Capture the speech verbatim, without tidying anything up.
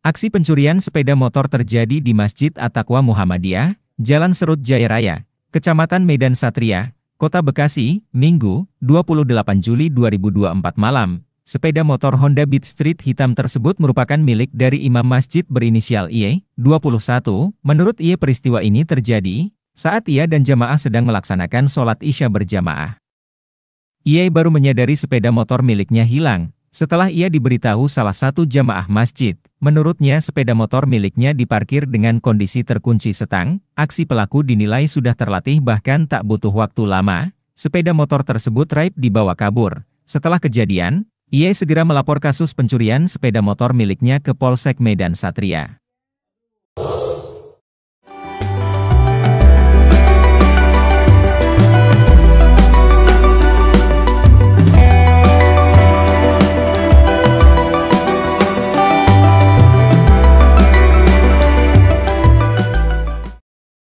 Aksi pencurian sepeda motor terjadi di Masjid At-Taqwa Muhammadiyah, Jalan Serut Jaya Raya, Kecamatan Medan Satria, Kota Bekasi, Minggu, dua puluh delapan Juli dua ribu dua puluh empat malam. Sepeda motor Honda Beat Street hitam tersebut merupakan milik dari imam masjid berinisial I E, dua puluh satu. Menurut I E, peristiwa ini terjadi saat ia dan jamaah sedang melaksanakan sholat Isya berjamaah. I E baru menyadari sepeda motor miliknya hilang setelah ia diberitahu salah satu jamaah masjid. Menurutnya sepeda motor miliknya diparkir dengan kondisi terkunci setang. Aksi pelaku dinilai sudah terlatih bahkan tak butuh waktu lama. Sepeda motor tersebut raib dibawa kabur. Setelah kejadian, I E segera melapor kasus pencurian sepeda motor miliknya ke Polsek Medan Satria.